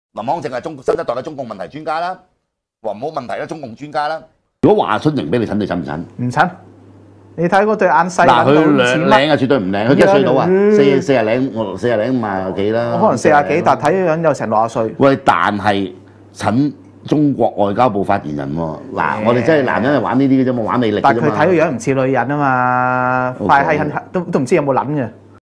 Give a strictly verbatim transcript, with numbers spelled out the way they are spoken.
林康正係中新一代嘅中共問題專家啦，話冇問題啦，中共專家啦。如果華春瑩俾你襯，你襯唔襯？ 唔襯。你睇嗰對眼細嗱， 到佢兩似乜？ 領啊，絕對唔靚。佢幾多歲到啊？ 嗯四四廿零，我四廿零五廿幾啦。 可能四廿幾，但係睇樣有成六十歲。 喂，但係襯中國外交部發言人喎。嗱，我哋真係男人係玩呢啲嘅啫嘛，玩魅力嘅啫嘛。 但係佢睇個樣唔似女人啊嘛，快係都都唔知有冇撚嘅。